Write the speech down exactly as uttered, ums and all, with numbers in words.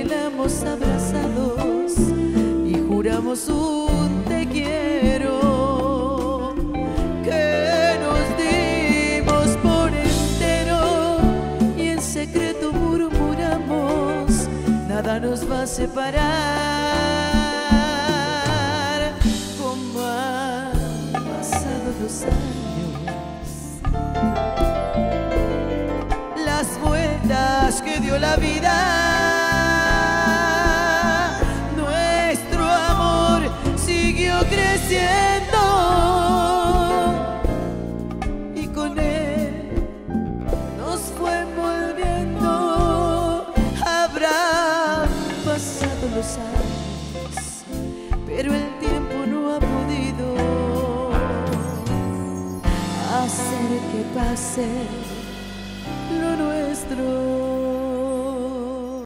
caminamos abrazados y juramos un te quiero, que nos dimos por entero y en secreto murmuramos, nada nos va a separar. Como han pasado los años, las vueltas que dio la vida, nuestro amor siguió creciendo y con él nos fue envolviendo. Habrán pasado los años, pero el tiempo no ha podido hacer que pase lo nuestro.